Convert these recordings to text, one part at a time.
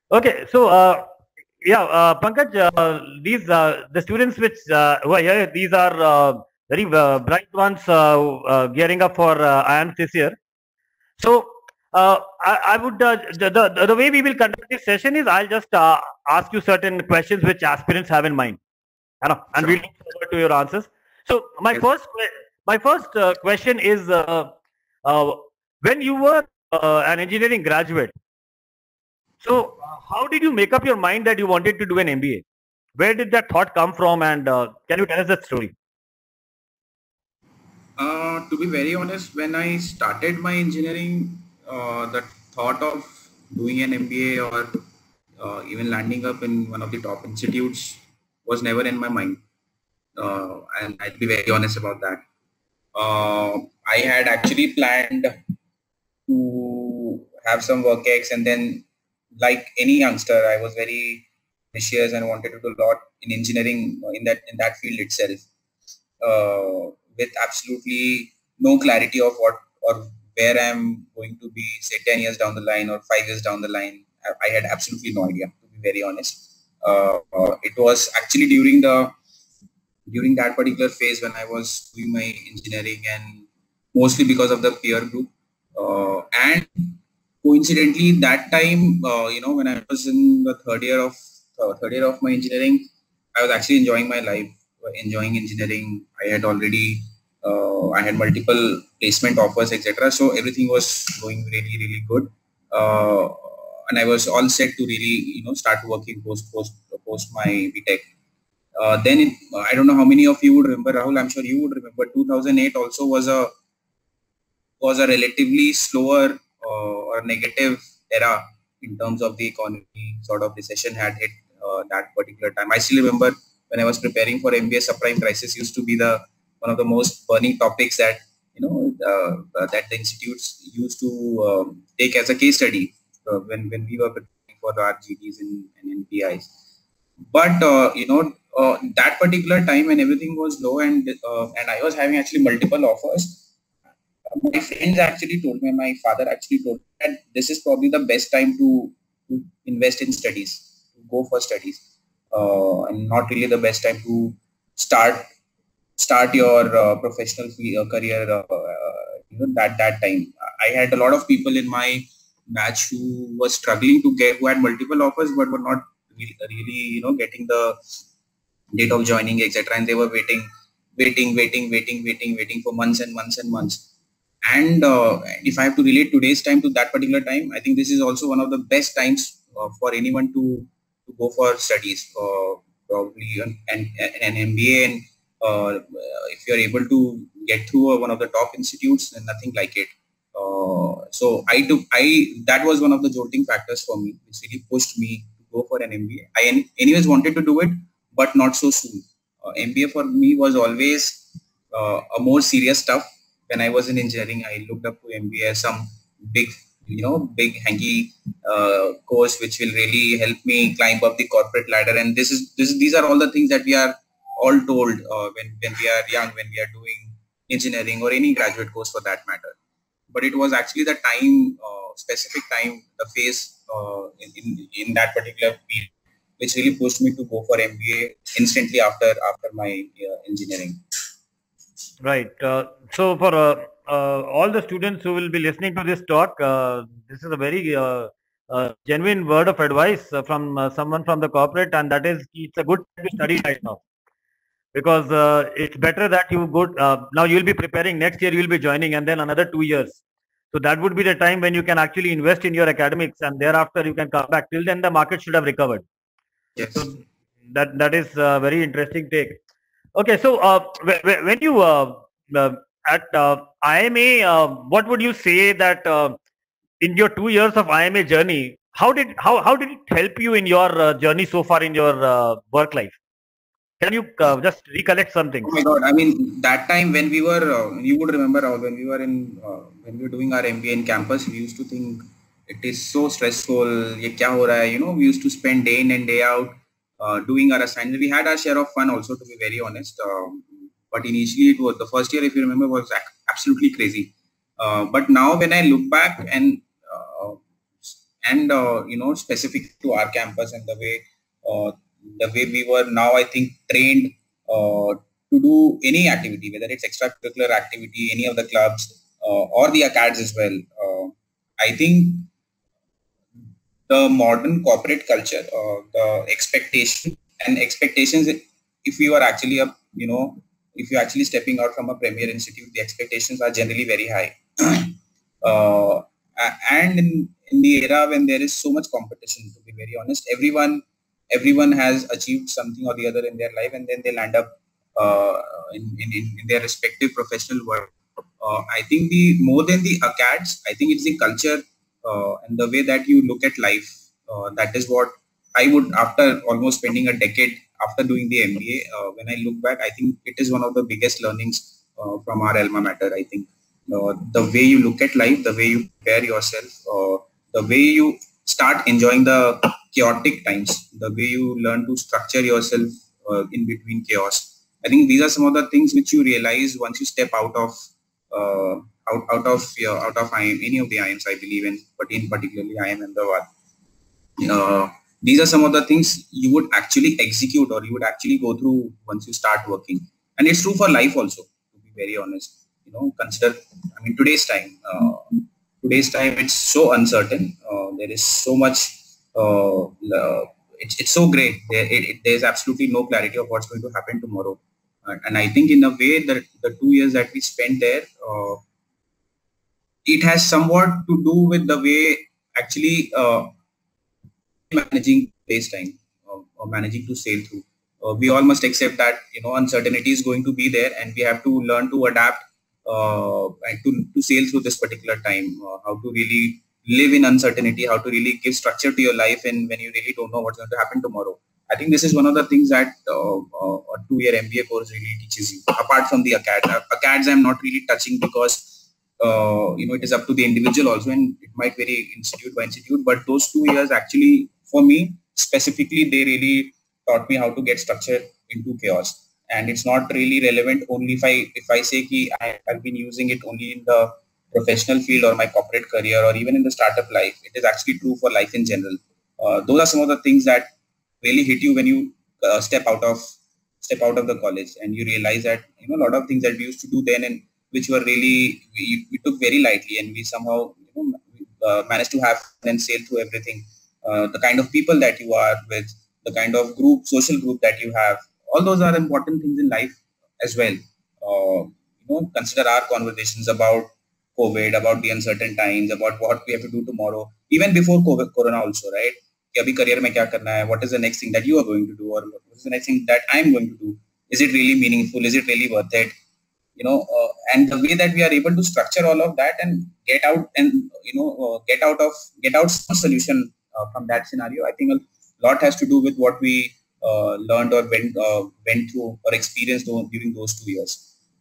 Okay, so yeah, Pankaj, these the students which who are here, these are very bright ones gearing up for IIMS this year. So I would the way we will conduct this session is I'll just ask you certain questions which aspirants have in mind, and we'll Sure. look forward to your answers. So Yes. my first question is uh, when you were an engineering graduate. So, how did you make up your mind that you wanted to do an MBA? Where did that thought come from, and can you tell us that story? To be very honest, when I started my engineering, the thought of doing an MBA or even landing up in one of the top institutes was never in my mind. And I'll be very honest about that. I had actually planned to have some work ex, and then, like any youngster, I was very ambitious and wanted to do a lot in engineering in that field itself, with absolutely no clarity of what or where I'm going to be, say, 10 years down the line or 5 years down the line. I had absolutely no idea, to be very honest. It was actually during that particular phase when I was doing my engineering, and mostly because of the peer group. And coincidentally, that time, when I was in the third year of my engineering, I was actually enjoying my life, enjoying engineering. I had multiple placement offers, etc. So everything was going really, really good. Uh, and I was all set to really, start working post my BTech. I don't know how many of you would remember, Rahul. I'm sure you would remember. 2008 also was a relatively slower or negative era in terms of the economy. Sort of recession had hit that particular time. I still remember when I was preparing for MBA, subprime crisis used to be the one of the most burning topics that that the institutes used to take as a case study when we were preparing for our GDs and NPIs. But that particular time when everything was low, and I was having actually multiple offers, my friends actually told me, my father actually told me that this is probably the best time to invest in studies, to go for studies, and not really the best time to start start your professional career. That time, I had a lot of people in my batch who were struggling who had multiple offers but were not really, getting the date of joining, etc. And they were waiting for months and months and months. And if I have to relate today's time to that particular time, I think this is also one of the best times for anyone to go for studies, probably an MBA. And if you're able to get through one of the top institutes, then nothing like it. So that was one of the jolting factors for me, which really pushed me to go for an MBA. I anyways wanted to do it, but not so soon. MBA for me was always a more serious stuff. When I was in engineering, I looked up to MBA as some big, big hanky course which will really help me climb up the corporate ladder. And these are all the things that we are all told when we are young, when we are doing engineering or any graduate course for that matter. But it was actually the time, specific time, the phase in that particular period, which really pushed me to go for MBA instantly after my engineering. Right. So, for all the students who will be listening to this talk, this is a very genuine word of advice from someone from the corporate, and that is it's a good time to study right now, because it's better that you go now. You'll be preparing next year. You'll be joining, and then another 2 years. So that would be the time when you can actually invest in your academics, and thereafter you can come back. Till then, the market should have recovered. Yes. So that is a very interesting take. Okay, so when you at IMA, what would you say that in your 2 years of IMA journey, how did it help you in your journey so far in your work life? Can you just recollect some Oh things? my God! I mean, that time when we were, you would remember, when we were when we were doing our MBA in campus, we used to think it is so stressful. ये क्या हो रहा है? We used to spend day in and day out doing our assignment. We had our share of fun also, to be very honest. But initially, it was the first year, if you remember, was absolutely crazy. But now, when I look back and and specific to our campus, and the way we were now, I think, trained to do any activity, whether it's extracurricular activity, any of the clubs, or the acads as well. I think the modern corporate culture, the expectations, if you are actually if you're actually stepping out from a premier institute, the expectations are generally very high. uh, and in the era when there is so much competition, to be very honest, everyone has achieved something or the other in their life, and then they land up in their respective professional world. I think the more than the acads, I think it's the culture and the way that you look at life. That is what I would, after almost spending a decade after doing the MBA, when I look back, I think it is one of the biggest learnings from our alma mater. I think the way you look at life, the way you prepare yourself, the way you start enjoying the chaotic times, the way you learn to structure yourself in between chaos. I think these are some of the things which you realize once you step out of uh, out of IIM, any of the IIMs, I believe, but in particularly IIM Ahmedabad. These are some of the things you would actually execute, or you would actually go through once you start working, and it's true for life also. To be very honest, consider. I mean, today's time, it's so uncertain. There is so much. It's so great. There's absolutely no clarity of what's going to happen tomorrow. And I think in a way that the 2 years that we spent there, it has somewhat to do with the way actually managing space time, or managing to sail through. We all must accept that uncertainty is going to be there, and we have to learn to adapt and to sail through this particular time. How to really live in uncertainty, how to really give structure to your life, and when you really don't know what's going to happen tomorrow. I think this is one of the things that a 2-year MBA course really teaches you. Apart from the acads, I'm not really touching because it is up to the individual also, and it might vary institute by institute. But those 2 years actually, for me specifically, they really taught me how to get structure into chaos. And it's not really relevant only if I say ki I've been using it only in the professional field or my corporate career or even in the startup life. It is actually true for life in general. Those are some of the things that really hit you when you step out of the college, and you realize that a lot of things that we used to do then, and which were really we took very lightly, and we somehow managed to have and sail through everything. The kind of people that you are with, the kind of social group that you have, all those are important things in life as well. Consider our conversations about COVID, about the uncertain times, about what we have to do tomorrow, even before COVID, Corona also, right? कि अभी career में क्या करना है? What is the next thing that you are going to do, or what is the next thing that I'm going to do? Is it really meaningful? Is it really worth it? And the way that we are able to structure all of that and get out and get out some solution from that scenario, I think a lot has to do with what we learned or went through or experienced during those 2 years.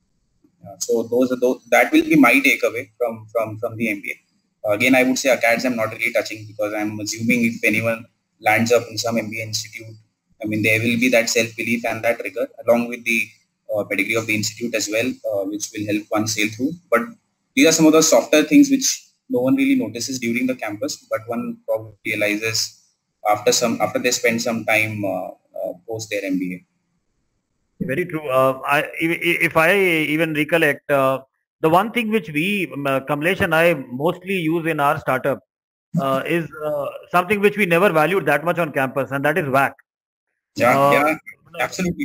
So that will be my takeaway from the MBA. Again, I would say acads I'm not really touching, because I'm assuming if anyone lands up in some MBA institute, I mean, there will be that self-belief and that rigor along with the pedigree of the institute as well, which will help one sail through. But these are some of the softer things which no one really notices during the campus, but one probably realizes after they spend some time post their MBA. Very true. If I even recollect, the one thing which we, Kamlesh and I, mostly use in our startup is something which we never valued that much on campus, and that is WAC. Yeah, absolutely.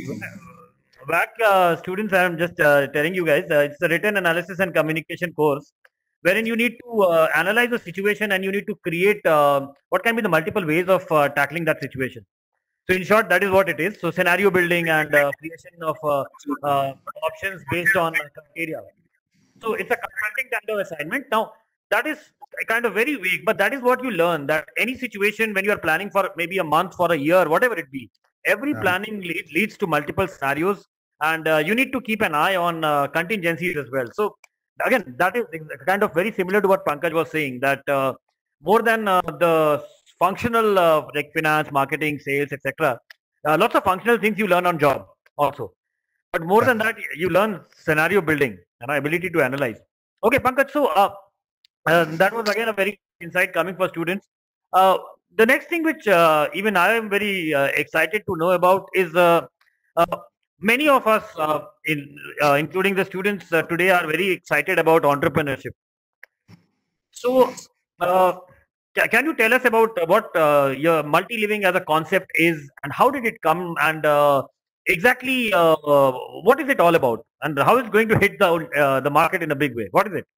WAC students, I'm just telling you guys, it's a written analysis and communication course wherein you need to analyze the situation, and you need to create what can be the multiple ways of tackling that situation. So in short, that is what it is. So scenario building and creation of options based on criteria. So it's a consulting kind of assignment. Now that is kind of very weak, but that is what you learn, that any situation when you are planning for maybe a month, for a year, whatever it be, every planning leads to multiple scenarios, and you need to keep an eye on contingencies as well. So again, that is kind of very similar to what Pankaj was saying, that more than the functional like finance, marketing, sales, etc. Lots of functional things you learn on job also. But more than that, you learn scenario building and ability to analyze. Okay, Pankaj, so that was again a very insight coming for students. Uh, the next thing which even I am very excited to know about is uh, many of us, including the students today, are very excited about entrepreneurship. So, uh, can you tell us about what your multi-living as a concept is, and how did it come, and exactly what is it all about, and how is it going to hit the market in a big way? What is it?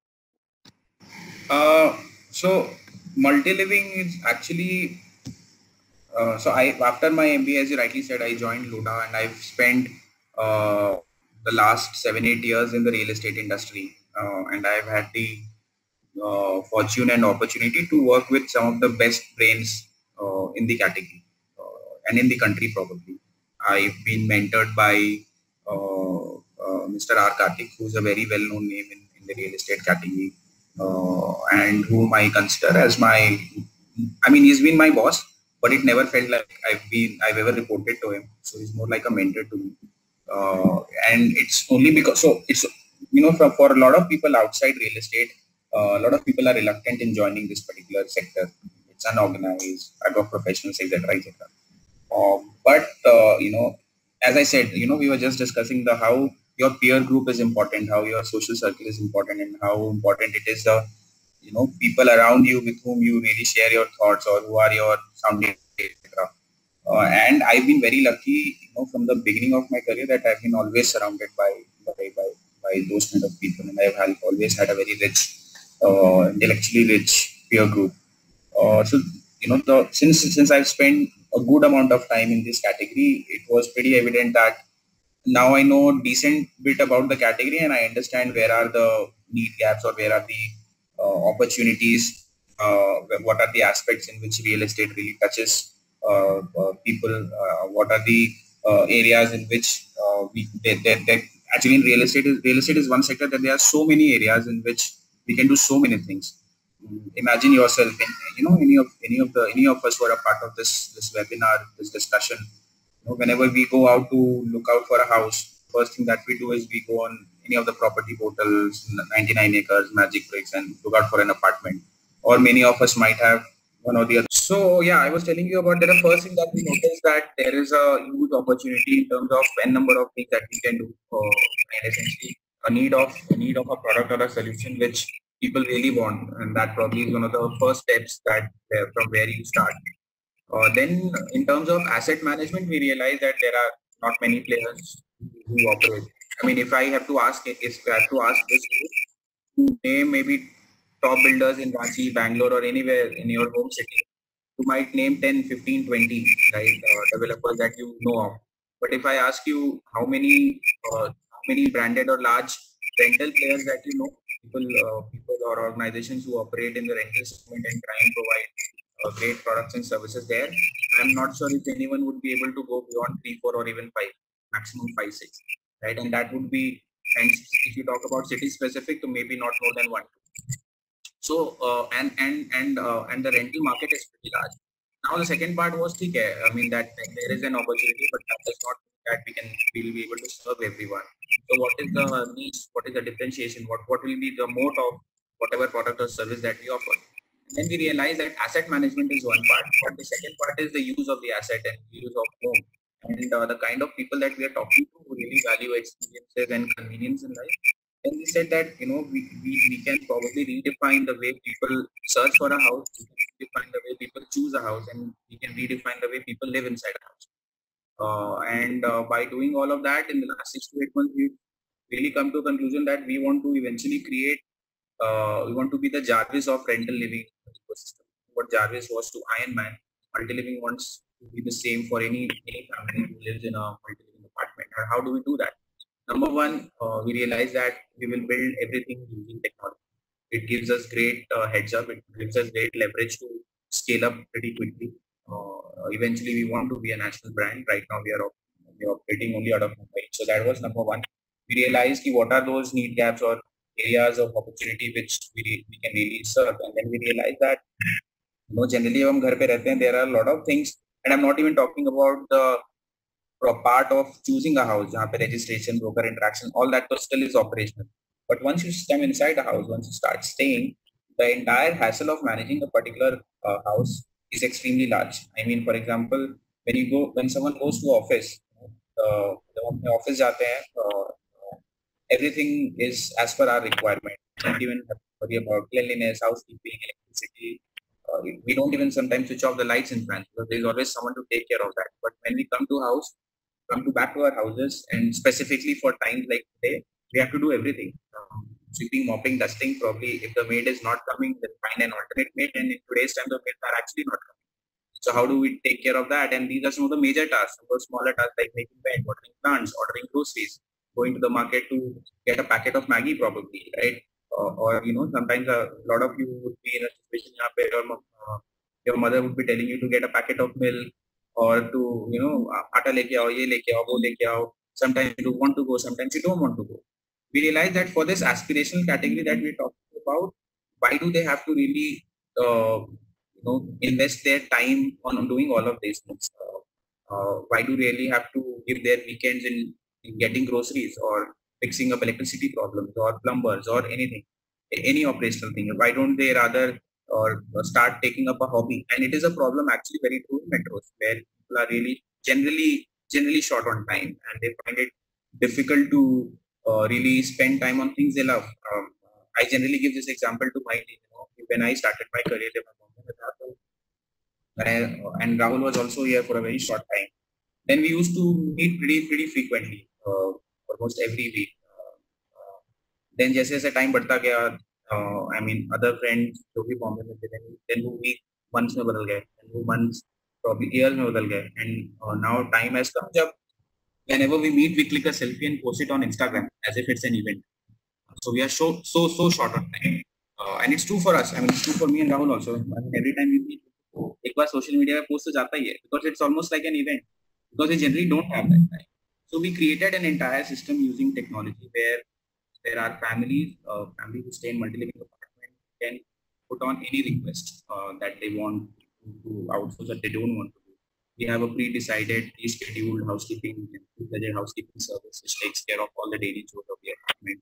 So multi-living is actually so I after my MBA, as you rightly said, I joined Luda, and I've spent uh, the last 7-8 years in the real estate industry, and I've had the fortune and opportunity to work with some of the best brains in the category and in the country probably. I've been mentored by Mr. R. Karthik, who's a very well-known name in the real estate category, and whom I consider as my, I mean, he's been my boss, but it never felt like I've ever reported to him. So he's more like a mentor to me. And it's only because, so it's, for a lot of people outside real estate, a lot of people are reluctant in joining this particular sector. It's unorganized, lack of professionals, etc., etc. But as I said, we were just discussing the how your peer group is important, how your social circle is important, and how important it is the people around you with whom you really share your thoughts or who are your sounding, etc. And I've been very lucky, from the beginning of my career that I've been always surrounded by those kind of people, and always had a very rich, intellectually rich peer group. So since I've spent a good amount of time in this category, it was pretty evident that now I know a decent bit about the category, and I understand where are the need gaps or where are the opportunities, what are the aspects in which real estate really touches people, what are the areas in which actually in real estate is one sector that there are so many areas in which we can do so many things. Imagine yourself in any of us who are a part of this webinar, this discussion. Whenever we go out to look out for a house, first thing that we do is we go on any of the property portals, 99 acres, Magic Bricks, and look out for an apartment. Or many of us might have one or the other. So yeah, I was telling you about the first thing that we noticed, that there is a huge opportunity in terms of n number of things that we can do, and essentially a need of a product or a solution which people really want, and that probably is one of the first steps that from where you start. Then, in terms of asset management, we realize that there are not many players who operate. I mean, if I have to ask this, to name maybe top builders in Ranchi, Bangalore, or anywhere in your home city, you might name 10, 15, 20, right, developers that you know of. But if I ask you how many branded or large rental players that you know, people or organizations who operate in the rental segment and try and provide great products and services there, I'm not sure if anyone would be able to go beyond 3, 4, or even 5, maximum 5, 6, right? And that would be, and if you talk about city specific, so maybe not more than one. So and the rental market is pretty large. Now the second part was okay. I mean that there is an opportunity, but that does not mean that we'll be able to serve everyone. So what is the niche? What is the differentiation? What will be the moat of whatever product or service that we offer? And then we realize that asset management is one part, but the second part is the use of the asset and use of home. And the kind of people that we are talking to who really value experiences and convenience in life. And we said that we can probably redefine the way people search for a house, we can redefine the way people choose a house, and we can redefine the way people live inside a house. And by doing all of that in the last 6 to 8 months, we've really come to a conclusion that we want to eventually we want to be the Jarvis of rental living ecosystem. What Jarvis was to Iron Man, multi-living wants to be the same for any family who lives in a multi-living apartment. And how do we do that? Number one, we realize that we will build everything using technology. It gives us great heads up. It gives us great leverage to scale up pretty quickly. Eventually, we want to be a national brand. Right now, we are operating only out of Mumbai. So that was number one. We realized what are those need gaps or areas of opportunity which we can really serve. And then we realized that generally हम घर पे रहते हैं, there are a lot of things, and I'm not even talking about the part of choosing a house, जहाँ पे registration, broker interaction, all that still is operational. But once you come inside a house, once you start staying, the entire hassle of managing a particular house is extremely large. I mean, for example, when someone goes to office, जब अपने office जाते हैं, everything is as per our requirement. We don't even have to worry about cleanliness, housekeeping, electricity. We don't even sometimes switch off the lights in France because there is always someone to take care of that. But when we come to back to our houses, and specifically for times like today, we have to do everything. Sweeping, mopping, dusting. Probably, if the maid is not coming, then find an alternate maid. And in today's time, the maids are actually not coming. So how do we take care of that? And these are some of the major tasks. Some of the smaller tasks like making bed, watering plants, ordering groceries, going to the market to get a packet of Maggie, probably, right? Or sometimes a lot of you would be in a situation where your mother would be telling you to get a packet of milk or to aata leke aao, ye leke aao, wo leke aao. Sometimes you want to go, sometimes you don't want to go. We realize that for this aspirational category that we're talking about, why do they have to really invest their time on doing all of these things? Why do they really have to give their weekends in getting groceries or fixing up electricity problems or plumbers or anything, any operational thing? Why don't they rather start taking up a hobby? And it is a problem actually very true in metros where people are really generally short on time and they find it difficult to really spend time on things they love. I generally give this example to my team. When I started my career, and Rahul was also here for a very short time. Then we used to meet pretty frequently, almost every week. Then जैसे जैसे time बढ़ता गया, I mean other friends जो भी बॉम्बे में थे, then वो week months में बदल गए, and वो months probably years में बदल गए, and now time has come जब whenever we meet we click a selfie and post it on Instagram as if it's an event. So we are so short on time, and it's true for us. I mean, it's true for me and Rahul also. I mean, every time we meet, एक बार social media पे post तो जाता ही है because it's almost like an event because we generally don't have that time. So we created an entire system using technology where there are families who stay in multi-living apartment can put on any request that they want to outsource that they don't want to do. We have a pre-decided, pre-scheduled housekeeping service which takes care of all the daily chores of the apartment.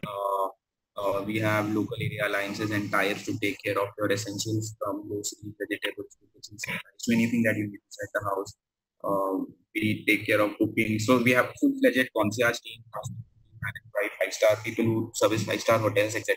We have local area alliances and ties to take care of your essentials from groceries, vegetables, so anything that you need inside the house. We take care of cooking. So we have full-fledged concierge team managed by 5-star people who service 5-star hotels, etc.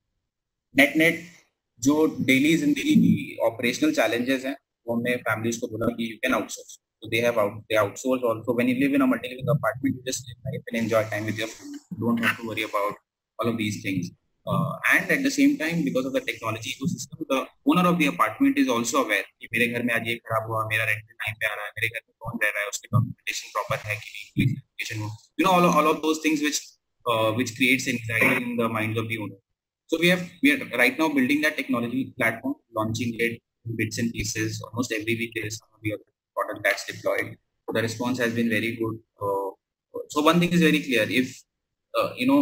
Net जो daily जिंदगी की operational challenges हैं वो हमने families को बोला कि you can outsource. So they outsource also. When you live in a multi-living apartment, you just live life and enjoy time with your family. You don't have to worry about all of these things. And at the same time, because of the technology ecosystem, the owner of the apartment is also aware कि मेरे घर में आज ये खराब हुआ, मेरा rent time पे आ रहा है, मेरे घर में कौन रह रहा है, उसकी documentation proper है कि नहीं, all of those things which creates anxiety in the minds of the owner. So we are right now building that technology platform, launching it in bits and pieces. Almost every week there is some of the other product that's deployed. So the response has been very good. So one thing is very clear: if in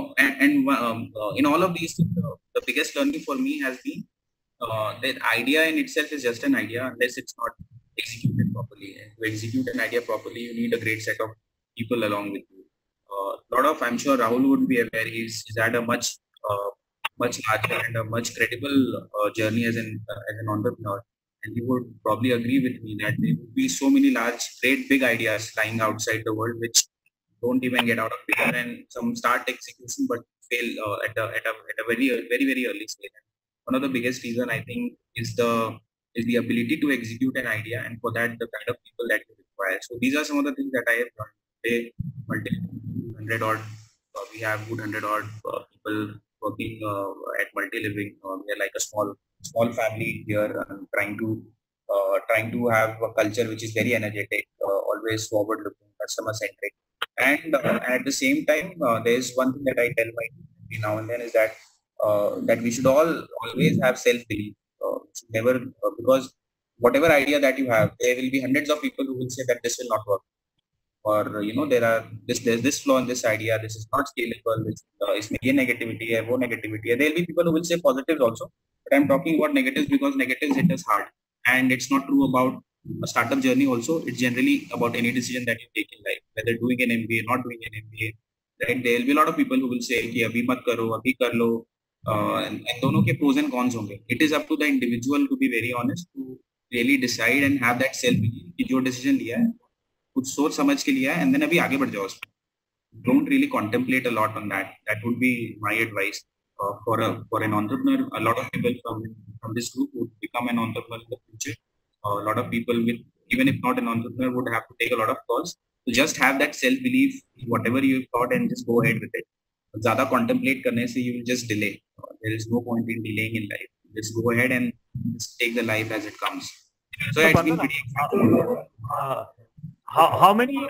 all of these things, the biggest learning for me has been that idea in itself is just an idea unless it's not executed properly. And to execute an idea properly, you need a great set of people along with you. I'm sure Rahul would be aware. He's had a much larger and a much credible journey as an entrepreneur, and he would probably agree with me that there would be so many great big ideas lying outside the world which don't even get out of picture, and some start execution but fail at a very early stage. And one of the biggest reason I think is the ability to execute an idea, and for that the kind of people that you require. So these are some of the things that I have learned today. We have good 100 odd people working at multi-living. We are like a small family here, trying to have a culture which is very energetic, always forward-looking, customer-centric. And at the same time, there is one thing that I tell my team now and then is that we should always have self-belief. Never because whatever idea that you have, there will be hundreds of people who will say that this will not work, or there's this flaw in this idea, this is not scalable, this is negativity, negativity. There will be people who will say positives also, but I'm talking about negatives because negatives hit us hard, and it's not true about a startup journey also. It's generally about any decision that you take in life, whether doing an MBA, not doing an MBA. Right? There will be a lot of people who will say कि अभी मत करो, अभी कर लो, and दोनों के pros and cons होंगे. It is up to the individual, to be very honest, to really decide and have that self belief कि जो decision लिया है कुछ सोच समझ के लिया है, and then अभी आगे बढ़ जाओ उसमें. Don't really contemplate a lot on that. That would be my advice for an entrepreneur. A lot of people from this group would become an entrepreneur in the future. A lot of people with, even if not an entrepreneur, would have to take a lot of calls. So just have that self belief, whatever you thought, and just go ahead with it. ज़्यादा contemplate करने से you will just delay. There is no point in delaying in life. Just go ahead and just take the life as it comes. So it's been pretty exciting. How many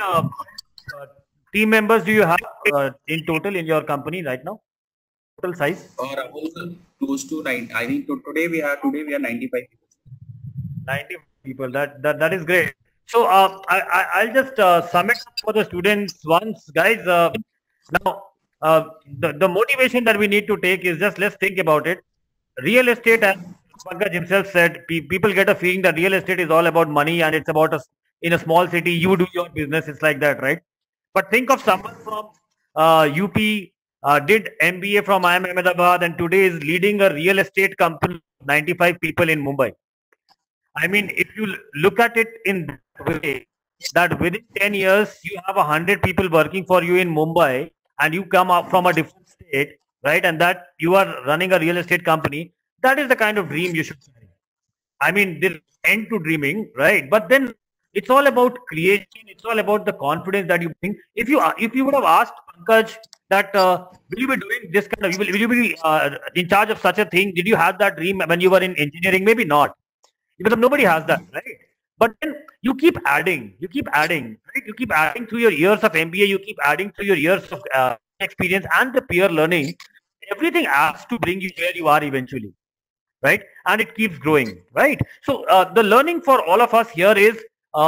team members do you have in total in your company right now? Total size? Close to 9. I think today we are 95 people. 90 people. That is great. So I'll just sum it up for the students once, guys. Now the motivation that we need to take is just, let's think about it. Real estate, as Pankaj himself said, people get a feeling that real estate is all about money and it's about in a small city, you do your business. It's like that, right? But think of someone from UP, did MBA from IIM Ahmedabad, and today is leading a real estate company, 95 people in Mumbai. I mean, if you look at it in that way, that within 10 years, you have 100 people working for you in Mumbai, and you come up from a different state, right? And that you are running a real estate company. That is the kind of dream you should carry. I mean, there's end to dreaming, right? But then it's all about creation. It's all about the confidence that you bring. If you would have asked Pankaj that will you be doing this kind of, will you be in charge of such a thing? Did you have that dream when you were in engineering? Maybe not, because nobody has that, right? But then you keep adding, right? You keep adding through your years of MBA. You keep adding through your years of experience and the peer learning. Everything adds to bring you where you are eventually, right? And it keeps growing, right? So the learning for all of us here is,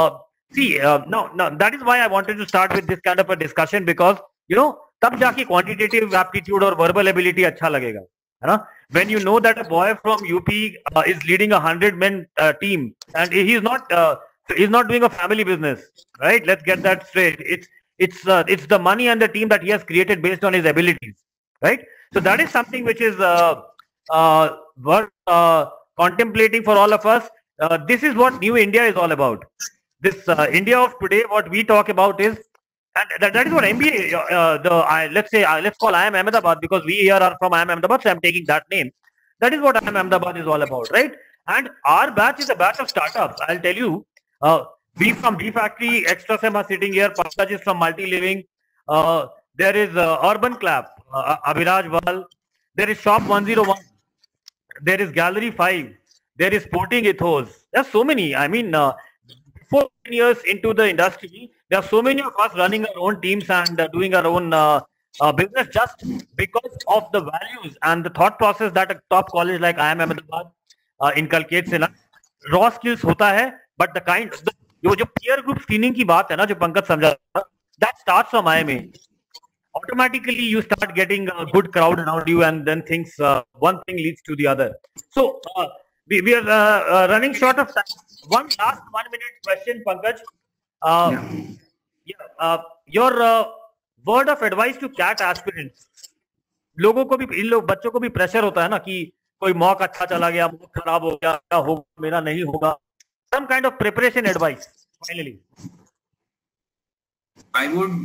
no, that is why I wanted to start with this kind of a discussion, because तब जाके quantitative aptitude or verbal ability अच्छा लगेगा, है ना? When you know that a boy from UP is leading 100-man team, and he's not doing a family business, right? Let's get that straight. It's the money and the team that he has created based on his abilities, right? So that is something which is worth contemplating for all of us. This is what New India is all about. This India of today, what we talk about is, and that is what MBA, let's call IIM Ahmedabad, because we here are from IIM Ahmedabad, so I'm taking that name. That is what IIM Ahmedabad is all about, right? And our batch is a batch of startups. I'll tell you, we from D Factory, Extra Sem are sitting here. Pankaj is from Multi Living. There is Urban Clap, Abhiraj Val. There is Shop 101. There is Gallery 5. There is Sporting Ethos. There are so many. I mean, 4 years into the industry, there are so many of us running our own teams and doing our own business just because of the values and the thought process that a top college like IIM Ahmedabad inculcates in us. Raw skills होता है, but the kind, जो peer group screening की बात है ना, जो पंकज समझा, that starts from IIM. Automatically you start getting a good crowd around you, and then things, one thing leads to the other. So we are running short of time. One last 1 minute question, Pankaj. Your word of advice to CAT aspirants. लोगों को भी, इन लोग बच्चों को भी pressure होता है ना कि कोई मॉक अच्छा चला गया, मॉक खराब हो गया, क्या होगा, मेरा नहीं होगा. Some kind of preparation advice finally. I would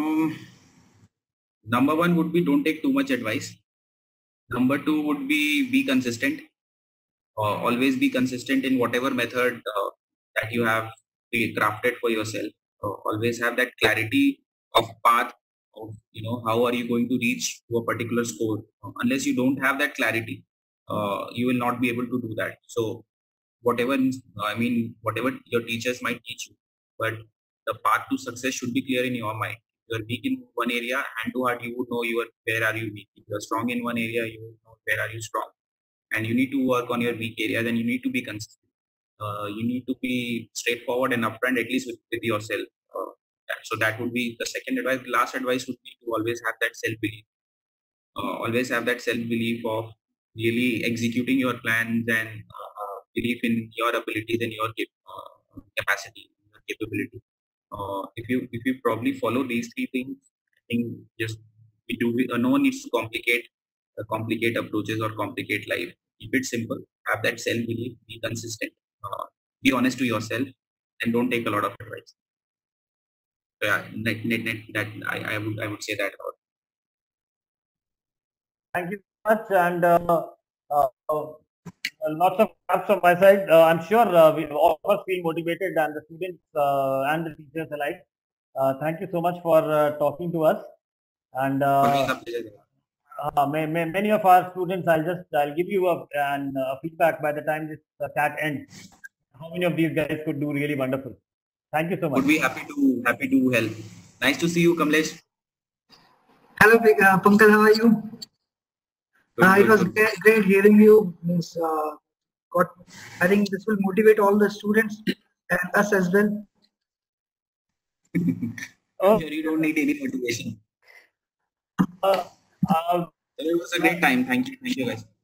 number 1 would be, don't take too much advice. Number 2 would be consistent. Always be consistent in whatever method that you have crafted for yourself. Always have that clarity of path of, how are you going to reach to a particular score. Unless you don't have that clarity, you will not be able to do that. So whatever your teachers might teach you, but the path to success should be clear in your mind. If you are weak in one area, hand to heart, you would know where are you weak. If you are strong in one area, you would know where are you strong. And you need to work on your weak areas, and you need to be consistent. You need to be straightforward and upfront, at least with yourself. So that would be the second advice. The last advice would be to always have that self-belief. Always have that self-belief of really executing your plans, and belief in your abilities and your capacity, your capability. If you probably follow these 3 things, I think no one needs to complicate approaches or complicate life. Keep it simple. Have that self-belief. Be consistent. be honest to yourself and don't take a lot of advice. So yeah, that I would say that about. Thank you so much, and lots of claps from my side. I'm sure we all of us feel motivated, and the students and the teachers alike. Thank you so much for talking to us. And Always a pleasure. many of our students, I'll give you a feedback by the time this chat ends. How many of these guys could do really wonderful? Thank you so much. Would be happy to help. Nice to see you, Kamlesh. Hello, Pankaj, how are you? It was great hearing you. I think this will motivate all the students and us as well. You don't need any motivation. It was a great time. Thank you guys.